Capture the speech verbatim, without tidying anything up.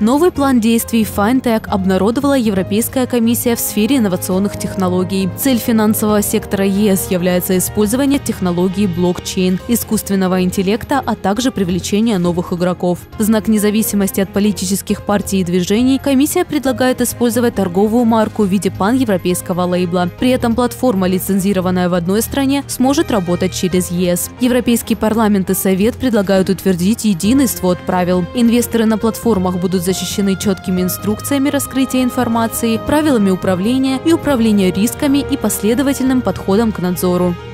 Новый план действий FinTech обнародовала Европейская комиссия в сфере инновационных технологий. Цель финансового сектора ЕС является использование технологий блокчейн, искусственного интеллекта, а также привлечение новых игроков. В знак независимости от политических партий и движений комиссия предлагает использовать торговую марку в виде паневропейского лейбла. При этом платформа, лицензированная в одной стране, сможет работать через ЕС. Европейский парламент и Совет предлагают утвердить единый свод правил. Инвесторы на платформах будут защищены четкими инструкциями раскрытия информации, правилами управления и управления рисками и последовательным подходом к надзору.